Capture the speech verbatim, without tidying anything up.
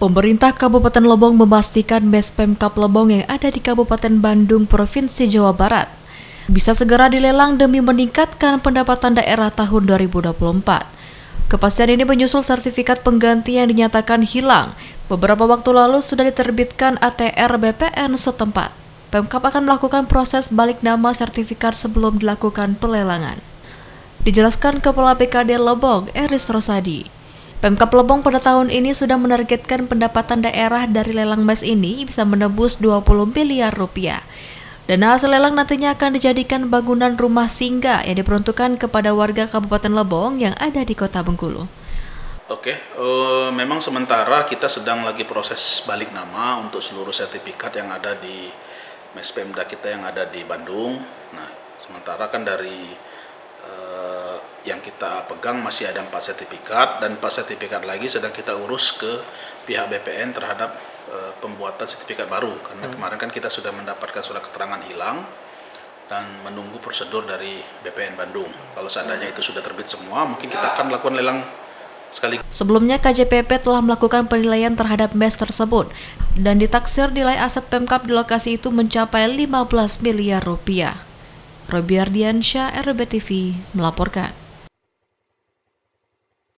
Pemerintah Kabupaten Lebong memastikan mes Pemkab Lebong yang ada di Kabupaten Bandung, Provinsi Jawa Barat bisa segera dilelang demi meningkatkan pendapatan daerah tahun dua ribu dua puluh empat. Kepastian ini menyusul sertifikat pengganti yang dinyatakan hilang. Beberapa waktu lalu sudah diterbitkan A T R B P N setempat. Pemkab akan melakukan proses balik nama sertifikat sebelum dilakukan pelelangan. Dijelaskan Kepala B K D Lebong, Eris Rosadi. Pemkab Lebong pada tahun ini sudah menargetkan pendapatan daerah dari lelang mes ini bisa menembus dua puluh miliar rupiah. Dana hasil lelang nantinya akan dijadikan bangunan rumah singgah yang diperuntukkan kepada warga Kabupaten Lebong yang ada di Kota Bengkulu. Oke, uh, memang sementara kita sedang lagi proses balik nama untuk seluruh sertifikat yang ada di mes Pemda kita yang ada di Bandung. Nah, sementara kan dari yang kita pegang masih ada empat sertifikat dan empat sertifikat lagi sedang kita urus ke pihak B P N terhadap uh, pembuatan sertifikat baru karena hmm. kemarin kan kita sudah mendapatkan surat keterangan hilang dan menunggu prosedur dari B P N Bandung. Kalau seandainya itu sudah terbit semua, mungkin kita akan melakukan lelang sekali. Sebelumnya K J P P telah melakukan penilaian terhadap mes tersebut dan ditaksir nilai aset Pemkab di lokasi itu mencapai lima belas miliar rupiah. Robi Ardiansyah, R B T V melaporkan.